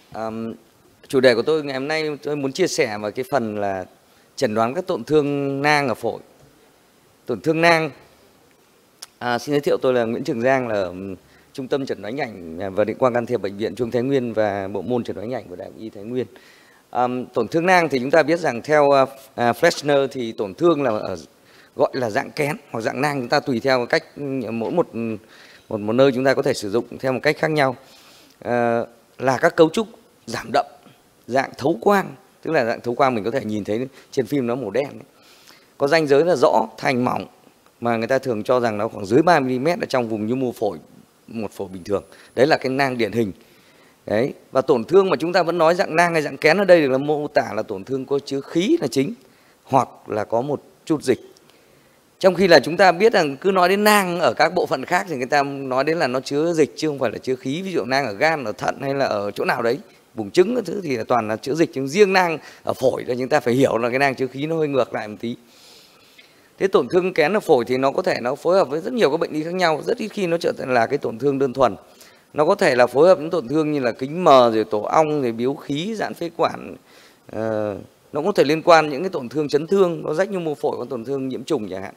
Chủ đề của tôi ngày hôm nay tôi muốn chia sẻ vào cái phần là chẩn đoán các tổn thương nang ở phổi. Tổn thương nang, xin giới thiệu tôi là Nguyễn Trường Giang, là Trung tâm chẩn đoán ảnh và định quang can thiệp Bệnh viện Trung ương Thái Nguyên và bộ môn chẩn đoán ảnh của Đại học Y Thái Nguyên. Tổn thương nang thì chúng ta biết rằng theo Fleshner thì tổn thương là gọi là dạng kén hoặc dạng nang, chúng ta tùy theo cách mỗi một nơi chúng ta có thể sử dụng theo một cách khác nhau. Là các cấu trúc giảm đậm, dạng thấu quang, tức là dạng thấu quang mình có thể nhìn thấy trên phim nó màu đen ấy. Có ranh giới là rõ, thành, mỏng, mà người ta thường cho rằng nó khoảng dưới 3 mm ở trong vùng nhu mô phổi, một phổi bình thường. Đấy là cái nang điển hình. Đấy, và tổn thương mà chúng ta vẫn nói dạng nang hay dạng kén ở đây được là mô tả là tổn thương có chứa khí là chính, hoặc là có một chút dịch. Trong khi là chúng ta biết rằng cứ nói đến nang ở các bộ phận khác thì người ta nói đến là nó chứa dịch chứ không phải là chứa khí. Ví dụ nang ở gan, ở thận hay là ở chỗ nào đấy, vùng trứng các thứ thì là toàn là chứa dịch. Nhưng riêng nang ở phổi là chúng ta phải hiểu là cái nang chứa khí nó hơi ngược lại một tí. Thế tổn thương kén ở phổi thì nó có thể nó phối hợp với rất nhiều các bệnh lý khác nhau. Rất ít khi nó trở thành là cái tổn thương đơn thuần. Nó có thể là phối hợp những tổn thương như là kính mờ, rồi tổ ong, rồi biếu khí, giãn phế quản. Nó có thể liên quan những cái tổn thương chấn thương, nó rách nhu mô phổi, có tổn thương nhiễm trùng chẳng hạn.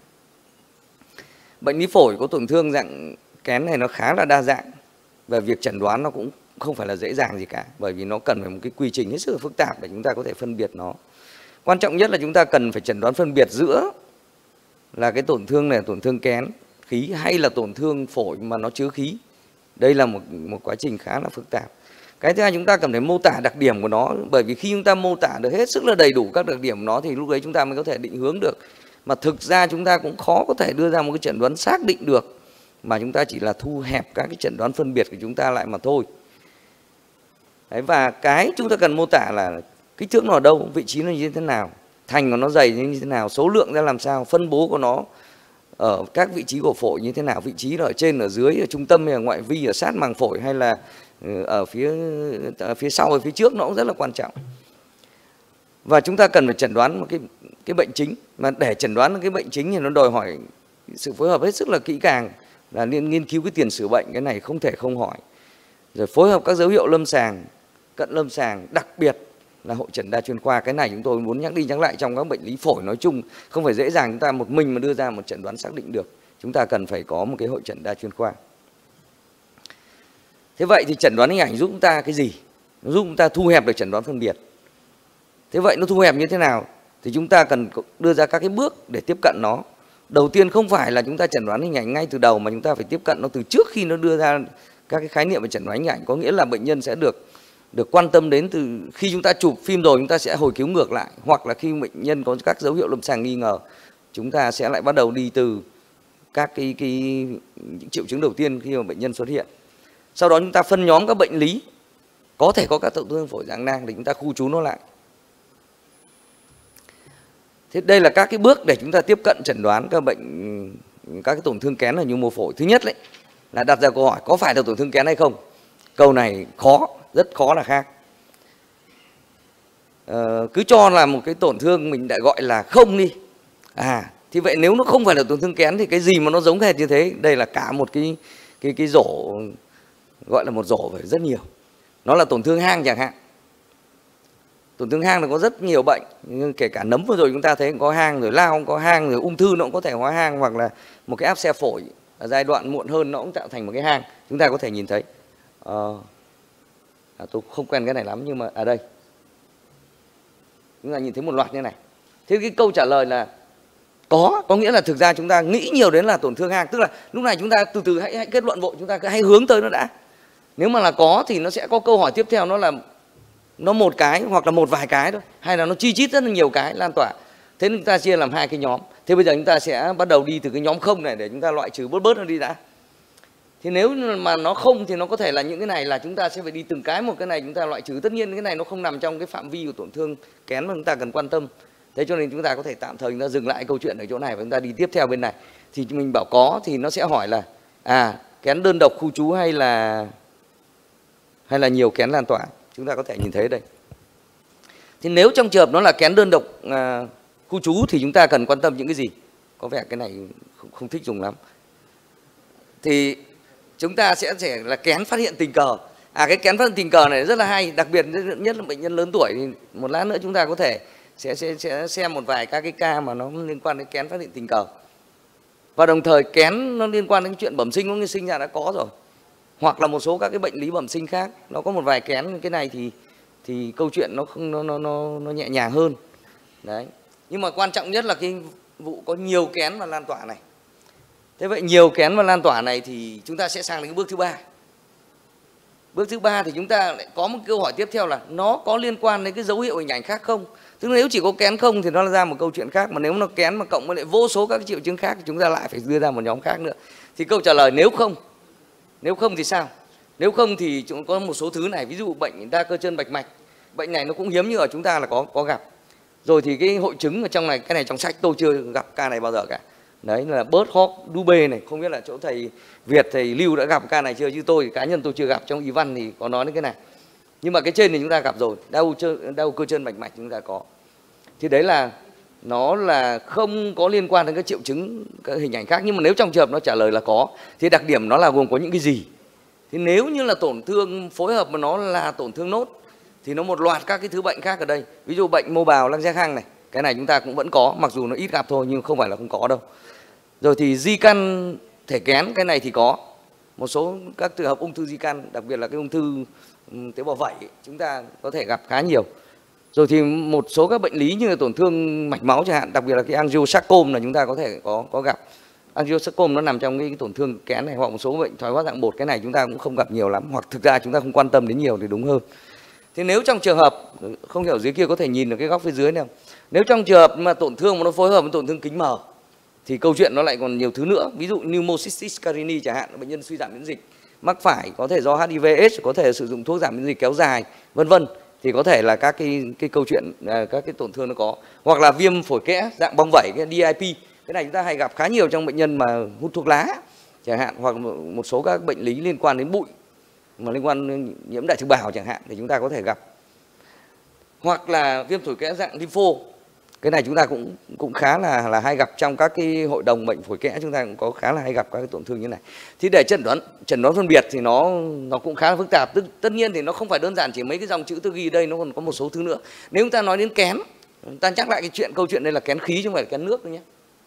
Bệnh lý phổi có tổn thương dạng kén này nó khá là đa dạng, và việc chẩn đoán nó cũng không phải là dễ dàng gì cả, bởi vì nó cần phải một cái quy trình hết sức phức tạp để chúng ta có thể phân biệt nó. Quan trọng nhất là chúng ta cần phải chẩn đoán phân biệt giữa là cái tổn thương này là tổn thương kén khí hay là tổn thương phổi mà nó chứa khí. Đây là một quá trình khá là phức tạp. Cái thứ hai, chúng ta cần phải mô tả đặc điểm của nó, bởi vì khi chúng ta mô tả được hết sức là đầy đủ các đặc điểm của nó thì lúc đấy chúng ta mới có thể định hướng được. Mà thực ra chúng ta cũng khó có thể đưa ra một cái chẩn đoán xác định được, mà chúng ta chỉ là thu hẹp các cái chẩn đoán phân biệt của chúng ta lại mà thôi. Đấy, và cái chúng ta cần mô tả là kích thước nó ở đâu, vị trí nó như thế nào, thành của nó dày như thế nào, số lượng ra làm sao, phân bố của nó ở các vị trí của phổi như thế nào, vị trí là ở trên, ở dưới, ở trung tâm hay ở ngoại vi, ở sát màng phổi hay là ở phía sau, ở phía trước, nó cũng rất là quan trọng. Và chúng ta cần phải chẩn đoán một cái bệnh chính, mà để chẩn đoán cái bệnh chính thì nó đòi hỏi sự phối hợp hết sức là kỹ càng, là nghiên cứu cái tiền sử bệnh, cái này không thể không hỏi. Rồi phối hợp các dấu hiệu lâm sàng, cận lâm sàng, đặc biệt là hội chẩn đa chuyên khoa. Cái này chúng tôi muốn nhắc đi nhắc lại trong các bệnh lý phổi nói chung, không phải dễ dàng chúng ta một mình mà đưa ra một chẩn đoán xác định được. Chúng ta cần phải có một cái hội chẩn đa chuyên khoa. Thế vậy thì chẩn đoán hình ảnh giúp chúng ta cái gì? Nó giúp chúng ta thu hẹp được chẩn đoán phân biệt. Thế vậy nó thu hẹp như thế nào? Thì chúng ta cần đưa ra các cái bước để tiếp cận nó. Đầu tiên không phải là chúng ta chẩn đoán hình ảnh ngay từ đầu, mà chúng ta phải tiếp cận nó từ trước khi nó đưa ra các cái khái niệm về chẩn đoán hình ảnh. Có nghĩa là bệnh nhân sẽ được quan tâm đến từ khi chúng ta chụp phim rồi, chúng ta sẽ hồi cứu ngược lại, hoặc là khi bệnh nhân có các dấu hiệu lâm sàng nghi ngờ, chúng ta sẽ lại bắt đầu đi từ các cái triệu chứng đầu tiên khi mà bệnh nhân xuất hiện. Sau đó chúng ta phân nhóm các bệnh lý có thể có các tổn thương phổi dạng nang để chúng ta khu trú nó lại. Thế đây là các cái bước để chúng ta tiếp cận chẩn đoán các cái tổn thương kén ở nhu mô phổi. Thứ nhất đấy là đặt ra câu hỏi có phải là tổn thương kén hay không. Câu này khó, rất khó là khác. Cứ cho là một cái tổn thương mình đã gọi là không đi. Thì vậy nếu nó không phải là tổn thương kén thì cái gì mà nó giống hệt như thế? Đây là cả một cái rổ, gọi là một rổ phải rất nhiều. Nó là tổn thương hang chẳng hạn. Tổn thương hang là có rất nhiều bệnh, nhưng kể cả nấm vừa rồi chúng ta thấy có hang, rồi lao cũng có hang, rồi ung thư nó cũng có thể hóa hang, hoặc là một cái áp xe phổi ở giai đoạn muộn hơn nó cũng tạo thành một cái hang. Chúng ta có thể nhìn thấy. Tôi không quen cái này lắm nhưng mà ở đây chúng ta nhìn thấy một loạt như này. Thế cái câu trả lời là có nghĩa là thực ra chúng ta nghĩ nhiều đến là tổn thương hang, tức là lúc này chúng ta từ từ hãy kết luận vội, chúng ta hãy hướng tới nó đã. Nếu mà là có thì nó sẽ có câu hỏi tiếp theo, nó là nó một cái hoặc là một vài cái thôi, hay là nó chi chít rất là nhiều cái lan tỏa. Thế nên chúng ta chia làm hai cái nhóm. Thế bây giờ chúng ta sẽ bắt đầu đi từ cái nhóm không này để chúng ta loại trừ bớt nó đi đã. Thì nếu mà nó không thì nó có thể là những cái này là chúng ta sẽ phải đi từng cái một, cái này chúng ta loại trừ. Tất nhiên cái này nó không nằm trong cái phạm vi của tổn thương kén mà chúng ta cần quan tâm. Thế cho nên chúng ta có thể tạm thời chúng ta dừng lại câu chuyện ở chỗ này và chúng ta đi tiếp theo bên này. Thì mình bảo có thì nó sẽ hỏi là kén đơn độc khu trú hay là nhiều kén lan tỏa. Chúng ta có thể nhìn thấy đây. Thì nếu trong trường hợp nó là kén đơn độc khu trú thì chúng ta cần quan tâm những cái gì? Có vẻ cái này không thích dùng lắm. Thì chúng ta sẽ là kén phát hiện tình cờ. Cái kén phát tình cờ này rất là hay, đặc biệt nhất là bệnh nhân lớn tuổi. Thì một lát nữa chúng ta có thể sẽ xem một vài các cái ca mà nó liên quan đến kén phát hiện tình cờ. Và đồng thời kén nó liên quan đến chuyện bẩm sinh, nó sinh ra đã có rồi. Hoặc là một số các cái bệnh lý bẩm sinh khác, nó có một vài kén. Cái này thì câu chuyện nó không nó nhẹ nhàng hơn. Đấy. Nhưng mà quan trọng nhất là cái vụ có nhiều kén và lan tỏa này. Thế vậy nhiều kén và lan tỏa này thì chúng ta sẽ sang đến cái bước thứ ba. Bước thứ ba thì chúng ta lại có một câu hỏi tiếp theo là nó có liên quan đến cái dấu hiệu hình ảnh khác không? Tức là nếu chỉ có kén không thì nó ra một câu chuyện khác, mà nếu nó kén mà cộng với lại vô số các cái triệu chứng khác thì chúng ta lại phải đưa ra một nhóm khác nữa. Thì câu trả lời nếu không thì sao? Nếu không thì chúng có một số thứ này, ví dụ bệnh đa cơ chân bạch mạch, bệnh này nó cũng hiếm như ở chúng ta là có gặp. Rồi thì cái hội chứng ở trong này, cái này trong sách tôi chưa gặp ca này bao giờ cả. Đấy là Bớt Hóc Dube này, không biết là chỗ thầy Việt, thầy Lưu đã gặp ca này chưa, chứ tôi cá nhân tôi chưa gặp. Trong y văn thì có nói đến cái này. Nhưng mà cái trên thì chúng ta gặp rồi, đau cơ chân bạch mạch chúng ta có. Thì đấy là nó là không có liên quan đến các triệu chứng, các hình ảnh khác. Nhưng mà nếu trong trường hợp nó trả lời là có, thì đặc điểm nó là gồm có những cái gì? Thì nếu như là tổn thương phối hợp mà nó là tổn thương nốt thì nó một loạt các cái thứ bệnh khác ở đây. Ví dụ bệnh mô bào lăng giang này, cái này chúng ta cũng vẫn có, mặc dù nó ít gặp thôi nhưng không phải là không có đâu. Rồi thì di căn thể kén, cái này thì có. Một số các trường hợp ung thư di căn, đặc biệt là cái ung thư tế bào vẩy, chúng ta có thể gặp khá nhiều. Rồi thì một số các bệnh lý như là tổn thương mạch máu chẳng hạn, đặc biệt là cái angiosarcoma là chúng ta có thể có gặp. Angiosarcoma nó nằm trong cái tổn thương kén này, hoặc một số bệnh thoái hóa dạng bột, cái này chúng ta cũng không gặp nhiều lắm, hoặc thực ra chúng ta không quan tâm đến nhiều thì đúng hơn. Thế nếu trong trường hợp, không hiểu dưới kia có thể nhìn được cái góc phía dưới này không? Nếu trong trường hợp mà tổn thương mà nó phối hợp với tổn thương kính mờ thì câu chuyện nó lại còn nhiều thứ nữa. Ví dụ pneumocystis carini chẳng hạn, bệnh nhân suy giảm miễn dịch mắc phải, có thể do HIV/AIDS, có thể sử dụng thuốc giảm miễn dịch kéo dài, vân vân, thì có thể là các cái câu chuyện, các cái tổn thương nó có. Hoặc là viêm phổi kẽ dạng bong vẩy, cái DIP, cái này chúng ta hay gặp khá nhiều trong bệnh nhân mà hút thuốc lá chẳng hạn, hoặc một số các bệnh lý liên quan đến bụi, mà liên quan đến nhiễm đại thực bào chẳng hạn, thì chúng ta có thể gặp. Hoặc là viêm phổi kẽ dạng lympho, cái này chúng ta cũng khá là hay gặp trong các cái hội đồng bệnh phổi kẽ, chúng ta cũng có khá là hay gặp các cái tổn thương như này. Thì để chẩn đoán phân biệt thì nó cũng khá là phức tạp. Tất nhiên thì nó không phải đơn giản chỉ mấy cái dòng chữ tôi ghi đây, nó còn có một số thứ nữa. Nếu chúng ta nói đến kén, ta nhắc lại cái câu chuyện đây là kén khí chứ không phải là kén nước đâu nhé.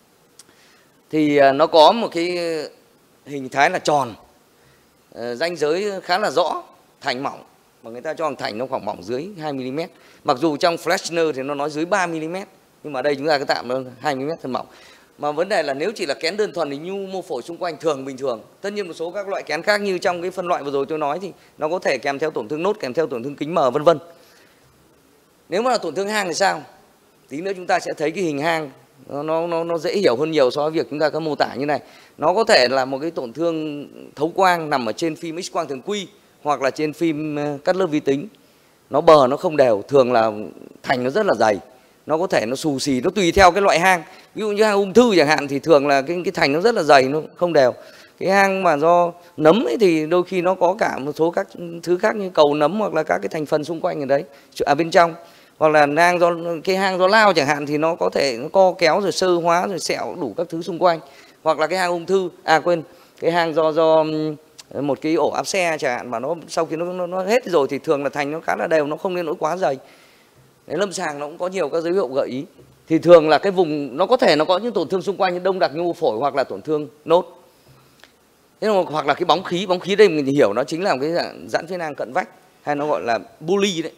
Thì nó có một cái hình thái là tròn, ranh giới khá là rõ, thành mỏng, mà người ta cho rằng thành nó khoảng mỏng dưới 2 mm. Mặc dù trong Fleshner thì nó nói dưới 3 mm, nhưng mà ở đây chúng ta cứ tạm nó 2 mm thân mỏng. Mà vấn đề là nếu chỉ là kén đơn thuần thì nhu mô phổi xung quanh thường bình thường. Tất nhiên một số các loại kén khác như trong cái phân loại vừa rồi tôi nói thì nó có thể kèm theo tổn thương nốt, kèm theo tổn thương kính mờ, vân vân. Nếu mà là tổn thương hang thì sao? Tí nữa chúng ta sẽ thấy cái hình hang nó dễ hiểu hơn nhiều so với việc chúng ta có mô tả như này. Nó có thể là một cái tổn thương thấu quang nằm ở trên phim X quang thường quy, hoặc là trên phim cắt lớp vi tính. Nó bờ nó không đều, thường là thành nó rất là dày, nó có thể nó xù xì, nó tùy theo cái loại hang. Ví dụ như hang ung thư chẳng hạn thì thường là cái thành nó rất là dày, nó không đều. Cái hang mà do nấm ấy thì đôi khi nó có cả một số các thứ khác như cầu nấm, hoặc là các cái thành phần xung quanh ở đấy, bên trong. Hoặc là hang do lao chẳng hạn thì nó có thể nó co kéo rồi sơ hóa rồi sẹo đủ các thứ xung quanh. Hoặc là cái hang ung thư, cái hang do một cái ổ áp xe chẳng hạn, mà nó sau khi nó hết rồi thì thường là thành nó khá là đều, nó không nên nỗi quá dày. Đấy, lâm sàng nó cũng có nhiều các dấu hiệu gợi ý. Thì thường là cái vùng nó có thể nó có những tổn thương xung quanh như đông đặc nhu phổi, hoặc là tổn thương nốt. Thế hoặc là cái bóng khí đây mình hiểu nó chính là một cái giãn phế nang cận vách, hay nó gọi là bully đấy.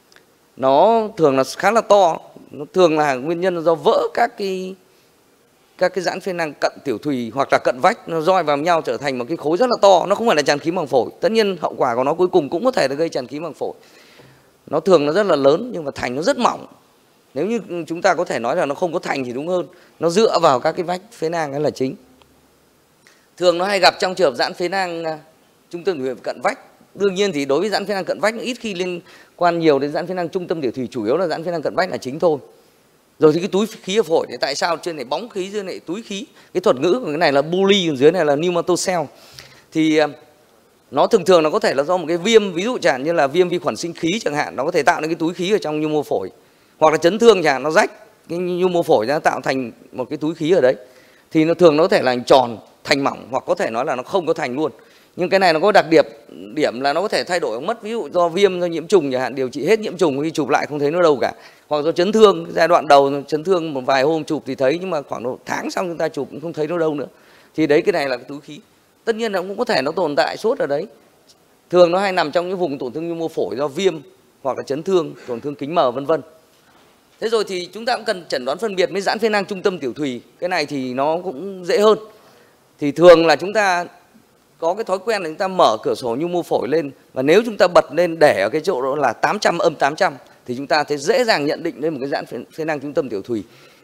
Nó thường là khá là to, nó thường là nguyên nhân do vỡ các cái giãn phế nang cận tiểu thùy hoặc là cận vách, nó roi vào nhau trở thành một cái khối rất là to. Nó không phải là tràn khí màng phổi. Tất nhiên hậu quả của nó cuối cùng cũng có thể là gây tràn khí màng phổi. Nó thường nó rất là lớn nhưng mà thành nó rất mỏng. Nếu như chúng ta có thể nói là nó không có thành thì đúng hơn. Nó dựa vào các cái vách phế nang ấy là chính. Thường nó hay gặp trong trường hợp giãn phế nang trung tâm tiểu thùy cận vách. Đương nhiên thì đối với giãn phế nang cận vách nó ít khi liên quan nhiều đến giãn phế nang trung tâm tiểu thùy, chủ yếu là giãn phế nang cận vách là chính thôi. Rồi thì cái túi khí ở phổi thì tại sao trên này bóng khí, dưới này túi khí? Cái thuật ngữ của cái này là bully, còn dưới này là pneumocell. Thì nó thường nó có thể là do một cái viêm, ví dụ chẳng hạn như là viêm vi khuẩn sinh khí chẳng hạn, nó có thể tạo nên cái túi khí ở trong nhu mô phổi. Hoặc là chấn thương chẳng hạn, nó rách cái nhu mô phổi ra tạo thành một cái túi khí ở đấy. Thì nó thường nó có thể là tròn, thành mỏng, hoặc có thể nói là nó không có thành luôn. Nhưng cái này nó có đặc điểm là nó có thể thay đổi mất, ví dụ do viêm, do nhiễm trùng chẳng hạn, điều trị hết nhiễm trùng khi chụp lại không thấy nó đâu cả, hoặc do chấn thương, giai đoạn đầu chấn thương một vài hôm chụp thì thấy, nhưng mà khoảng 1 tháng sau chúng ta chụp cũng không thấy nó đâu nữa. Thì đấy, cái này là cái túi khí. Tất nhiên là cũng có thể nó tồn tại suốt ở đấy. Thường nó hay nằm trong những vùng tổn thương nhu mô phổi do viêm hoặc là chấn thương, tổn thương kính mờ vân vân. Thế rồi thì chúng ta cũng cần chẩn đoán phân biệt với giãn phế nang trung tâm tiểu thùy. Cái này thì nó cũng dễ hơn. Thì thường là chúng ta có cái thói quen là chúng ta mở cửa sổ nhu mô phổi lên, và nếu chúng ta bật lên để ở cái chỗ đó là 800 âm 800 thì chúng ta thấy dễ dàng nhận định lên một cái giãn phế nang trung tâm tiểu thùy.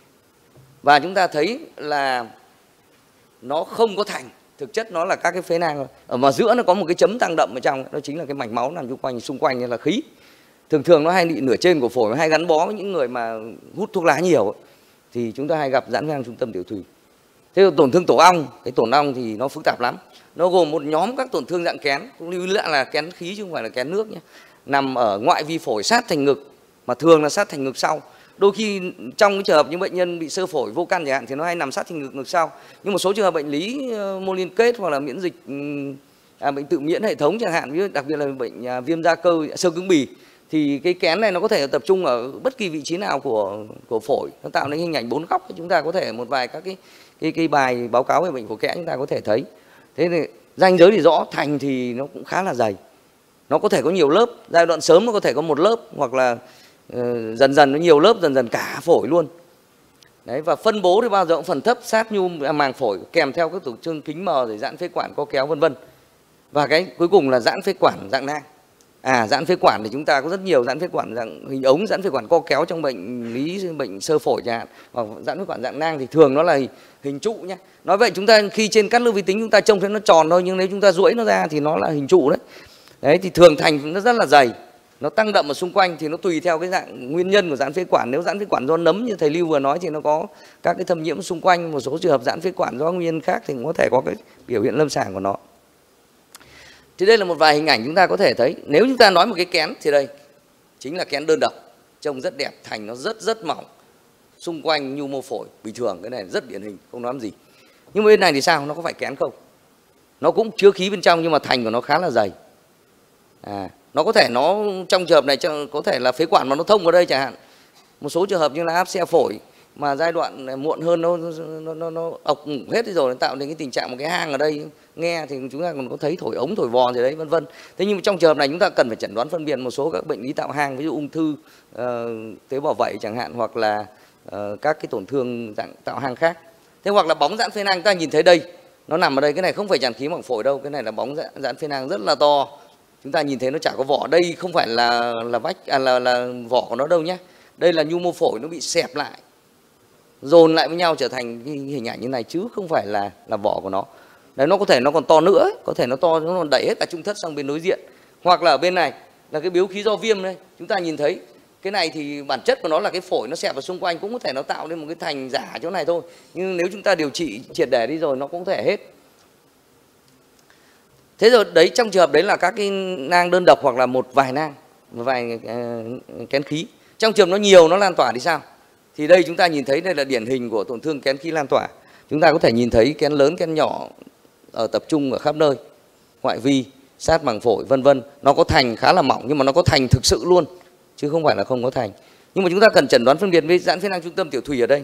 Và chúng ta thấy là nó không có thành, thực chất nó là các cái phế nang, ở mà giữa nó có một cái chấm tăng đậm ở trong, đó chính là cái mạch máu nằm xung quanh như là khí. Thường nó hay bị nửa trên của phổi, hay gắn bó với những người mà hút thuốc lá nhiều thì chúng ta hay gặp giãn phế nang trung tâm tiểu thùy. Thế rồi tổn thương tổ ong, cái tổn ong thì nó phức tạp lắm. Nó gồm một nhóm các tổn thương dạng kén, cũng lưu ý lại là kén khí chứ không phải là kén nước nhé. Nằm ở ngoại vi phổi sát thành ngực, mà thường là sát thành ngực sau. Đôi khi trong cái trường hợp những bệnh nhân bị xơ phổi vô căn chẳng hạn thì nó hay nằm sát thành ngực sau. Nhưng một số trường hợp bệnh lý mô liên kết hoặc là miễn dịch, bệnh tự miễn hệ thống chẳng hạn, ví dụ đặc biệt là bệnh viêm da cơ, xơ cứng bì, thì cái kén này nó có thể tập trung ở bất kỳ vị trí nào của phổi, nó tạo nên hình ảnh 4 góc. Chúng ta có thể một vài các cái bài báo cáo về bệnh phổi kẽ chúng ta có thể thấy. Thế thì ranh giới thì rõ, thành thì nó cũng khá là dày, nó có thể có nhiều lớp, giai đoạn sớm nó có thể có một lớp, hoặc là dần dần nó nhiều lớp, dần dần cả phổi luôn. Đấy, và phân bố thì bao giờ cũng phần thấp sát màng phổi, kèm theo các tổn thương kính mờ, rồi giãn phế quản co kéo vân vân. Và cái cuối cùng là giãn phế quản dạng nang. Giãn phế quản thì chúng ta có rất nhiều giãn phế quản dạng hình ống, giãn phế quản co kéo trong bệnh lý bệnh xơ phổi chẳng hạn, hoặc giãn phế quản dạng nang thì thường nó là hình trụ nhé. Nói vậy chúng ta khi trên cắt lớp vi tính chúng ta trông thấy nó tròn thôi, nhưng nếu chúng ta duỗi nó ra thì nó là hình trụ đấy. Đấy thì thường thành nó rất là dày, nó tăng đậm ở xung quanh, thì nó tùy theo cái dạng nguyên nhân của giãn phế quản. Nếu giãn phế quản do nấm như thầy Lưu vừa nói thì nó có các cái thâm nhiễm xung quanh. Một số trường hợp giãn phế quản do nguyên nhân khác thì cũng có thể có cái biểu hiện lâm sàng của nó. Thì đây là một vài hình ảnh chúng ta có thể thấy. Nếu chúng ta nói một cái kén thì đây chính là kén đơn độc, trông rất đẹp, thành nó rất mỏng, xung quanh nhu mô phổi bình thường, cái này rất điển hình, không nói làm gì. Nhưng mà bên này thì sao, nó có phải kén không? Nó cũng chứa khí bên trong nhưng mà thành của nó khá là dày. Nó có thể nó trong trường hợp này có thể là phế quản mà nó thông vào đây chẳng hạn. Một số trường hợp như là áp xe phổi mà giai đoạn muộn hơn nó ọc hết rồi, nó tạo nên cái tình trạng một cái hang ở đây, nghe thì chúng ta còn có thấy thổi ống thổi vò gì đấy vân vân. Thế nhưng trong trường hợp này chúng ta cần phải chẩn đoán phân biệt một số các bệnh lý tạo hang, ví dụ ung thư tế bào vẩy chẳng hạn, hoặc là các cái tổn thương dạng tạo hang khác. Thế hoặc là bóng giãn phế nang, chúng ta nhìn thấy đây, nó nằm ở đây, cái này không phải tràn khí mảng phổi đâu, cái này là bóng giãn phế nang rất là to. Chúng ta nhìn thấy nó chả có vỏ, đây không phải là vách là vỏ của nó đâu nhé. Đây là nhu mô phổi nó bị xẹp lại, dồn lại với nhau trở thành cái hình ảnh như này, chứ không phải là vỏ của nó. Đấy, nó có thể nó còn to nữa, có thể nó to, nó còn đẩy hết cả trung thất sang bên đối diện. Hoặc là ở bên này là cái biếu khí do viêm đây, chúng ta nhìn thấy cái này thì bản chất của nó là cái phổi nó xẹp vào xung quanh, cũng có thể nó tạo nên một cái thành giả chỗ này thôi. Nhưng nếu chúng ta điều trị triệt để đi rồi nó cũng có thể hết. Thế rồi đấy, trong trường hợp đấy là các cái nang đơn độc hoặc là một vài nang, một vài kén khí. Trong trường nó nhiều, nó lan tỏa thì sao? Thì đây chúng ta nhìn thấy đây là điển hình của tổn thương kén khí lan tỏa. Chúng ta có thể nhìn thấy kén lớn, kén nhỏ ở tập trung ở khắp nơi, ngoại vi, sát màng phổi vân vân. Nó có thành khá là mỏng nhưng mà nó có thành thực sự luôn, chứ không phải là không có thành. Nhưng mà chúng ta cần chẩn đoán phân biệt với giãn phế nang trung tâm tiểu thùy ở đây.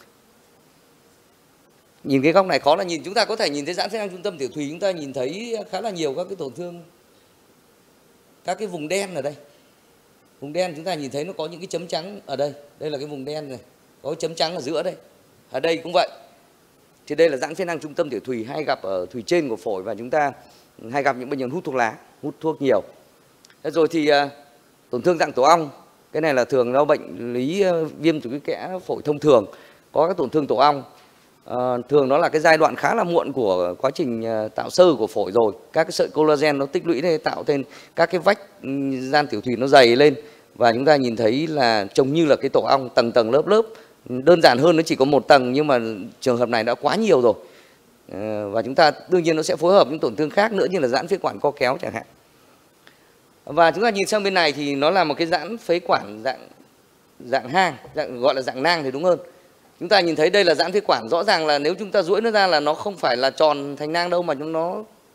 Nhìn cái góc này khó là nhìn, chúng ta có thể nhìn thấy giãn phế nang trung tâm tiểu thùy, chúng ta nhìn thấy khá là nhiều các cái tổn thương, các cái vùng đen ở đây. Vùng đen chúng ta nhìn thấy nó có những cái chấm trắng ở đây, đây là cái vùng đen này, có chấm trắng ở giữa đây. Ở đây cũng vậy. Thì đây là giãn phế nang trung tâm tiểu thùy, hay gặp ở thùy trên của phổi, và chúng ta hay gặp những bệnh nhân hút thuốc lá, hút thuốc nhiều. Thế rồi thì tổn thương dạng tổ ong, cái này là thường do bệnh lý viêm tụy kẽ phổi thông thường, có các tổn thương tổ ong. Thường nó là cái giai đoạn khá là muộn của quá trình tạo xơ của phổi rồi. Các cái sợi collagen nó tích lũy để tạo thành các cái vách gian tiểu thùy nó dày lên, và chúng ta nhìn thấy là trông như là cái tổ ong tầng tầng lớp lớp. Đơn giản hơn nó chỉ có một tầng, nhưng mà trường hợp này đã quá nhiều rồi. Và chúng ta đương nhiên nó sẽ phối hợp những tổn thương khác nữa, như là giãn phế quản co kéo chẳng hạn. Và chúng ta nhìn sang bên này thì nó là một cái giãn phế quản dạng hang, gọi là dạng nang thì đúng hơn. Chúng ta nhìn thấy đây là giãn phế quản, rõ ràng là nếu chúng ta duỗi nó ra là nó không phải là tròn thành nang đâu, mà nó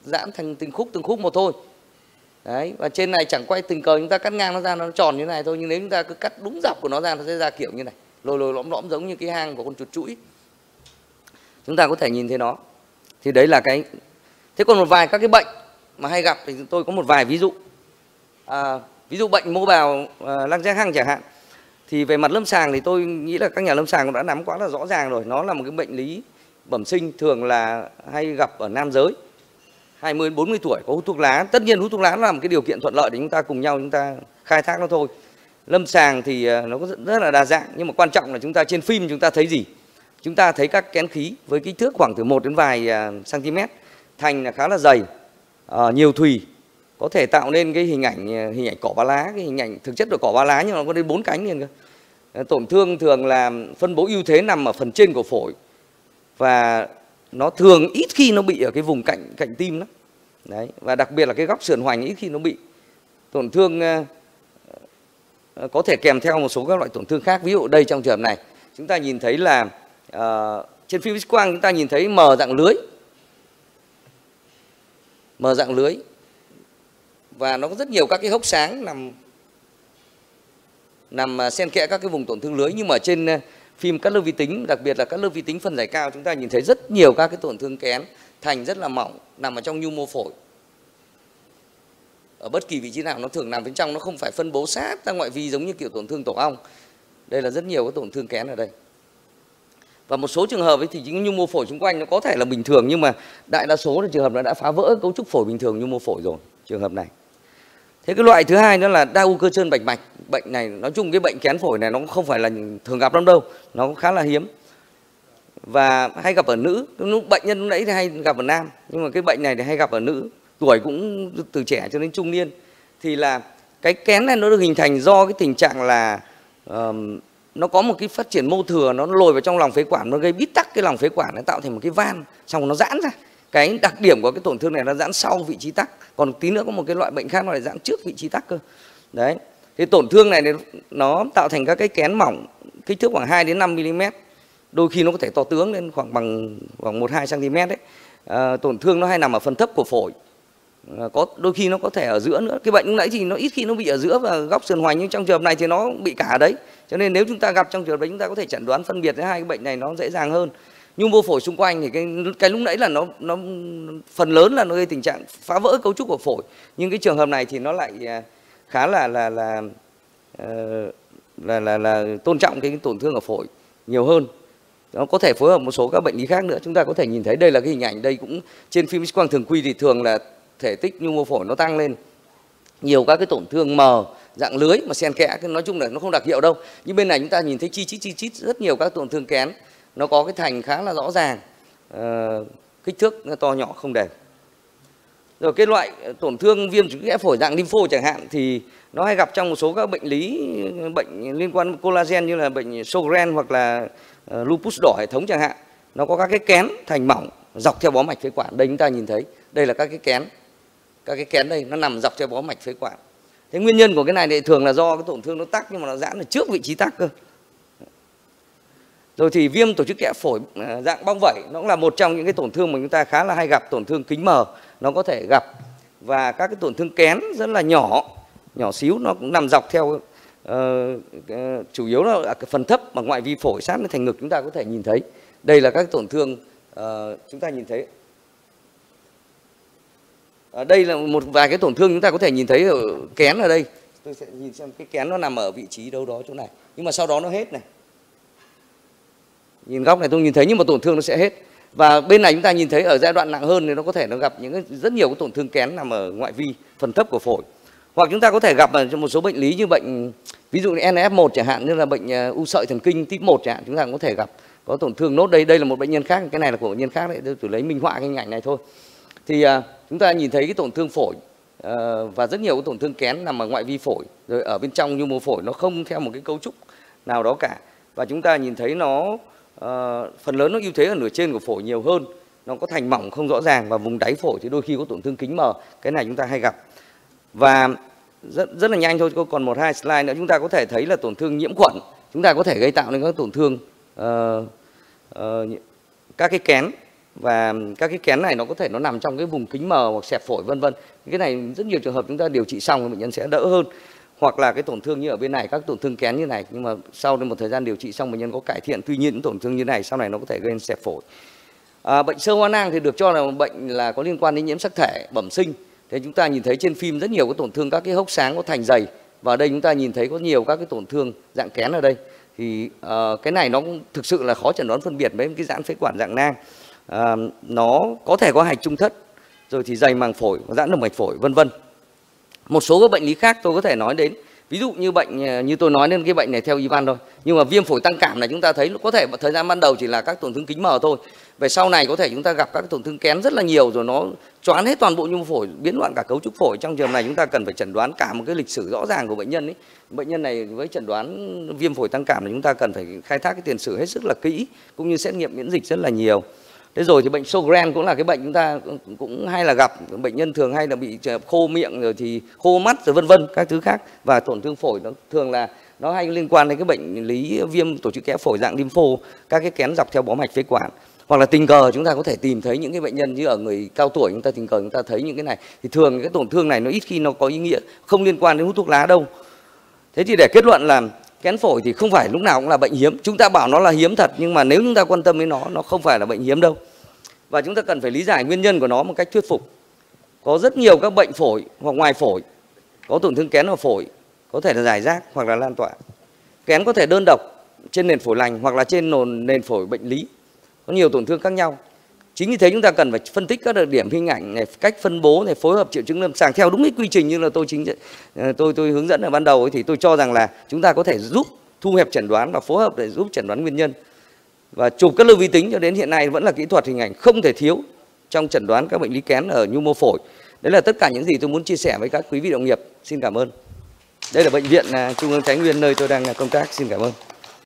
giãn thành từng khúc một thôi. Đấy, và trên này chẳng quay tình cờ chúng ta cắt ngang nó ra nó tròn như này thôi, nhưng nếu chúng ta cứ cắt đúng dọc của nó ra nó sẽ ra kiểu như này, lồi lõm lõm giống như cái hang của con chuột chũi. Chúng ta có thể nhìn thấy nó. Thì đấy là cái. Thế còn một vài các cái bệnh mà hay gặp thì tôi có một vài ví dụ. Ví dụ bệnh mô bào lăng giang hăng chẳng hạn. Thì về mặt lâm sàng thì tôi nghĩ là các nhà lâm sàng cũng đã nắm quá là rõ ràng rồi. Nó là một cái bệnh lý bẩm sinh, thường là hay gặp ở nam giới 20-40 tuổi, có hút thuốc lá. Tất nhiên hút thuốc lá là một cái điều kiện thuận lợi để chúng ta cùng nhau chúng ta khai thác nó thôi. Lâm sàng thì nó có rất là đa dạng, nhưng mà quan trọng là chúng ta trên phim chúng ta thấy gì? Chúng ta thấy các kén khí với kích thước khoảng từ 1 đến vài cm, thành là khá là dày, nhiều thùy, có thể tạo nên cái hình ảnh cỏ ba lá, cái hình ảnh thực chất của cỏ ba lá nhưng mà nó có đến 4 cánh liền cơ. Tổn thương thường là phân bố ưu thế nằm ở phần trên của phổi, và nó thường ít khi nó bị ở cái vùng cạnh tim đó. Đấy, và đặc biệt là cái góc sườn hoành ít khi nó bị. Tổn thương có thể kèm theo một số các loại tổn thương khác. Ví dụ đây trong trường hợp này chúng ta nhìn thấy là trên phim X quang chúng ta nhìn thấy mờ dạng lưới, và nó có rất nhiều các cái hốc sáng nằm xen kẽ các cái vùng tổn thương lưới. Nhưng mà trên phim cắt lớp vi tính, đặc biệt là cắt lớp vi tính phân giải cao, chúng ta nhìn thấy rất nhiều các cái tổn thương kén thành rất là mỏng, nằm ở trong nhu mô phổi. Ở bất kỳ vị trí nào nó thường nằm bên trong, nó không phải phân bố sát ra ngoại vi giống như kiểu tổn thương tổ ong. Đây là rất nhiều cái tổn thương kén ở đây. Và một số trường hợp ấy thì những nhu mô phổi xung quanh nó có thể là bình thường, nhưng mà đại đa số là trường hợp nó đã phá vỡ cấu trúc phổi bình thường nhu mô phổi rồi, trường hợp này. Thế cái loại thứ hai đó là đa u cơ trơn bạch mạch. Bệnh này nói chung cái bệnh kén phổi này nó cũng không phải là thường gặp lắm đâu, nó cũng khá là hiếm và hay gặp ở nữ. Lúc bệnh nhân lúc nãy thì hay gặp ở nam, nhưng mà cái bệnh này thì hay gặp ở nữ, tuổi cũng từ trẻ cho đến trung niên. Thì là cái kén này nó được hình thành do cái tình trạng là nó có một cái phát triển mô thừa, nó lồi vào trong lòng phế quản, nó gây bít tắc cái lòng phế quản, nó tạo thành một cái van, xong nó giãn ra. Cái đặc điểm của cái tổn thương này nó giãn sau vị trí tắc, còn tí nữa có một cái loại bệnh khác nó lại giãn trước vị trí tắc cơ. Đấy, thì tổn thương này nó tạo thành các cái kén mỏng kích thước khoảng 2 đến 5 mm, đôi khi nó có thể to tướng lên khoảng bằng 1-2 cm đấy. Tổn thương nó hay nằm ở phần thấp của phổi, có đôi khi nó có thể ở giữa nữa. Cái bệnh lúc nãy thì nó ít khi nó bị ở giữa và góc sườn hoành, nhưng trong trường hợp này thì nó bị cả ở đấy. Cho nên nếu chúng ta gặp trong trường hợp đấy, chúng ta có thể chẩn đoán phân biệt hai cái bệnh này nó dễ dàng hơn. Nhu mô phổi xung quanh thì cái lúc nãy là nó phần lớn là nó gây tình trạng phá vỡ cấu trúc của phổi, nhưng cái trường hợp này thì nó lại khá là tôn trọng cái tổn thương ở phổi nhiều hơn. Nó có thể phối hợp một số các bệnh lý khác nữa. Chúng ta có thể nhìn thấy đây là cái hình ảnh, đây cũng trên phim X quang thường quy thì thường là thể tích nhu mô phổi nó tăng lên, nhiều các cái tổn thương mờ dạng lưới mà xen kẽ, nói chung là nó không đặc hiệu đâu. Nhưng bên này chúng ta nhìn thấy chi chít rất nhiều các tổn thương kén, nó có cái thành khá là rõ ràng, kích thước to nhỏ không đều. Rồi cái loại tổn thương viêm trùng kẽ phổi dạng lympho chẳng hạn thì nó hay gặp trong một số các bệnh liên quan đến collagen như là bệnh Sjogren hoặc là lupus đỏ hệ thống chẳng hạn. Nó có các cái kén thành mỏng dọc theo bó mạch phế quản. Đây chúng ta nhìn thấy, đây là các cái kén đây nó nằm dọc theo bó mạch phế quản. Thế nguyên nhân của cái này thì thường là do cái tổn thương nó tắc, nhưng mà nó giãn ở trước vị trí tắc cơ. Rồi thì viêm tổ chức kẽ phổi dạng bong vẩy, nó cũng là một trong những cái tổn thương mà chúng ta khá là hay gặp. Tổn thương kính mờ nó có thể gặp, và các cái tổn thương kén rất là nhỏ xíu, nó cũng nằm dọc theo chủ yếu là ở cái phần thấp mà ngoại vi phổi sát lên thành ngực. Chúng ta có thể nhìn thấy đây là các tổn thương chúng ta nhìn thấy. Đây là một vài cái tổn thương chúng ta có thể nhìn thấy ở kén ở đây. Tôi sẽ nhìn xem cái kén nó nằm ở vị trí đâu đó chỗ này, nhưng mà sau đó nó hết này. Nhìn góc này tôi nhìn thấy, nhưng mà tổn thương nó sẽ hết. Và bên này chúng ta nhìn thấy ở giai đoạn nặng hơn thì nó có thể nó gặp rất nhiều cái tổn thương kén nằm ở ngoại vi phần thấp của phổi. Hoặc chúng ta có thể gặp ở một số bệnh lý như bệnh ví dụ như NF1 chẳng hạn, như là bệnh u sợi thần kinh type 1 chẳng hạn, chúng ta cũng có thể gặp có tổn thương nốt. Đây là một bệnh nhân khác, cái này là của bệnh nhân khác đấy, tôi chỉ lấy minh họa cái hình ảnh này thôi. Thì chúng ta nhìn thấy cái tổn thương phổi và rất nhiều cái tổn thương kén nằm ở ngoại vi phổi, rồi ở bên trong nhu mô phổi nó không theo một cái cấu trúc nào đó cả. Và chúng ta nhìn thấy nó phần lớn nó ưu thế ở nửa trên của phổi nhiều hơn, nó có thành mỏng không rõ ràng, và vùng đáy phổi thì đôi khi có tổn thương kính mờ, cái này chúng ta hay gặp. Và rất là nhanh thôi, còn 1-2 slide nữa chúng ta có thể thấy là tổn thương nhiễm khuẩn, chúng ta có thể gây tạo nên các tổn thương các cái kén và các cái kén này nó có thể nó nằm trong cái vùng kính mờ hoặc xẹp phổi vân vân. Cái này rất nhiều trường hợp chúng ta điều trị xong thì bệnh nhân sẽ đỡ hơn. Hoặc là cái tổn thương như ở bên này, các tổn thương kén như này, nhưng mà sau một thời gian điều trị xong bệnh nhân có cải thiện. Tuy nhiên những tổn thương như này sau này nó có thể gây xẹp phổi. Bệnh sơ hoa nang thì được cho là một bệnh là có liên quan đến nhiễm sắc thể bẩm sinh. Thế chúng ta nhìn thấy trên phim rất nhiều cái tổn thương các cái hốc sáng có thành dày, và ở đây chúng ta nhìn thấy có nhiều các cái tổn thương dạng kén ở đây. Thì cái này nó cũng thực sự là khó chẩn đoán phân biệt với cái giãn phế quản dạng nang. Nó có thể có hạch trung thất, rồi thì dày màng phổi, giãn động mạch phổi vân vân. Một số các bệnh lý khác tôi có thể nói đến, ví dụ như bệnh như tôi nói đến cái bệnh này theo y văn thôi, nhưng mà viêm phổi tăng cảm này chúng ta thấy có thể thời gian ban đầu chỉ là các tổn thương kính mờ thôi, về sau này có thể chúng ta gặp các tổn thương kén rất là nhiều, rồi nó choán hết toàn bộ nhu mô phổi, biến loạn cả cấu trúc phổi. Trong trường hợp này chúng ta cần phải chẩn đoán cả một cái lịch sử rõ ràng của bệnh nhân ấy. Bệnh nhân này với chẩn đoán viêm phổi tăng cảm này chúng ta cần phải khai thác cái tiền sử hết sức là kỹ, cũng như xét nghiệm miễn dịch rất là nhiều. Thế rồi thì bệnh Sjögren cũng là cái bệnh chúng ta cũng hay là gặp, bệnh nhân thường hay là bị khô miệng, rồi thì khô mắt rồi vân vân các thứ khác. Và tổn thương phổi nó thường là nó hay liên quan đến cái bệnh lý viêm tổ chức kẽ phổi dạng lympho, các cái kén dọc theo bó mạch phế quản. Hoặc là tình cờ chúng ta có thể tìm thấy những cái bệnh nhân như ở người cao tuổi, chúng ta tình cờ chúng ta thấy những cái này, thì thường cái tổn thương này nó ít khi nó có ý nghĩa, không liên quan đến hút thuốc lá đâu. Thế thì để kết luận là kén phổi thì không phải lúc nào cũng là bệnh hiếm. Chúng ta bảo nó là hiếm thật, nhưng mà nếu chúng ta quan tâm đến nó không phải là bệnh hiếm đâu. Và chúng ta cần phải lý giải nguyên nhân của nó một cách thuyết phục. Có rất nhiều các bệnh phổi hoặc ngoài phổi có tổn thương kén ở phổi, có thể là rải rác hoặc là lan tỏa. Kén có thể đơn độc trên nền phổi lành hoặc là trên nền phổi bệnh lý, có nhiều tổn thương khác nhau. Chính vì thế chúng ta cần phải phân tích các đặc điểm hình ảnh này, cách phân bố này, phối hợp triệu chứng lâm sàng theo đúng cái quy trình như là tôi hướng dẫn ở ban đầu ấy, thì tôi cho rằng là chúng ta có thể giúp thu hẹp chẩn đoán và phối hợp để giúp chẩn đoán nguyên nhân. Và chụp cắt lớp vi tính cho đến hiện nay vẫn là kỹ thuật hình ảnh không thể thiếu trong chẩn đoán các bệnh lý kén ở nhu mô phổi. Đấy là tất cả những gì tôi muốn chia sẻ với các quý vị đồng nghiệp. Xin cảm ơn. Đây là bệnh viện Trung ương Thái Nguyên nơi tôi đang công tác. Xin cảm ơn.